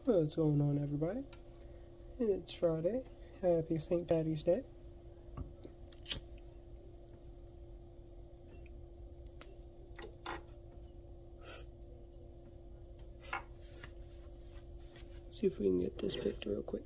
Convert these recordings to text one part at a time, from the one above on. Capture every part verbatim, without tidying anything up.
What's going on, everybody? It's Friday. Happy Saint Patty's Day. See if we can get this picked real quick.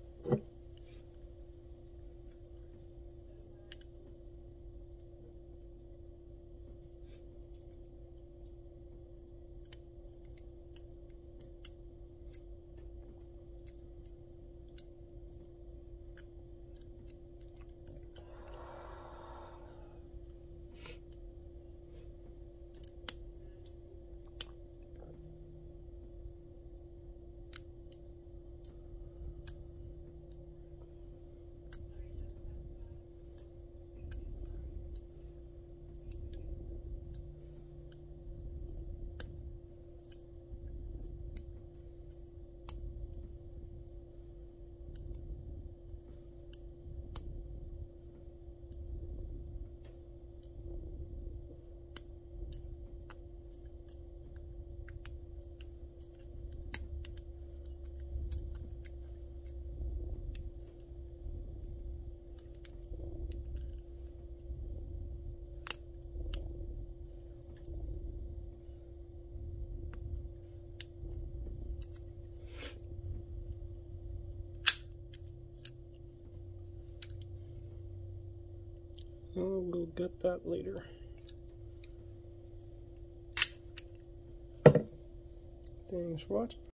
Oh, we'll get that later. Thanks for watching.